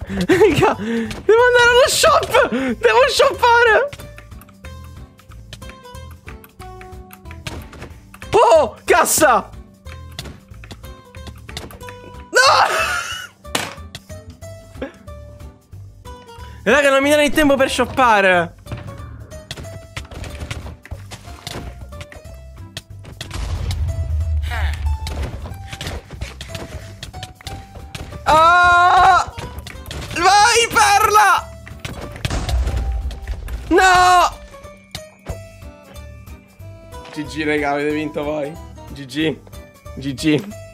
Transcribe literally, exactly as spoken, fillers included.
Raga, devo andare allo shop. Devo shoppare. Oh, cassa. No. Raga, non mi dà il tempo per shoppare. Ah! Vai, perla! No! G G, raga, avete vinto voi. G G. G G.